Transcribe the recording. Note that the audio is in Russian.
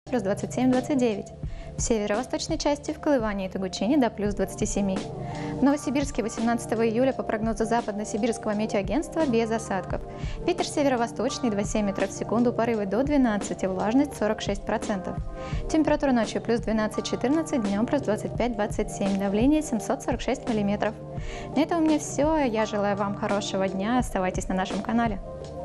плюс 27-29. В северо-восточной части в колывании и Тугучине до плюс 27. В Новосибирске 18 июля по прогнозу Западно-Сибирского метеоагентства без осадков. Ветер северо-восточный 2,7 метров в секунду, порывы до 12, влажность 46%. Температура ночью плюс 12-14, днем плюс 25-27, давление 746 миллиметров. На этом у меня все. Я желаю вам хорошего дня. Оставайтесь на нашем канале.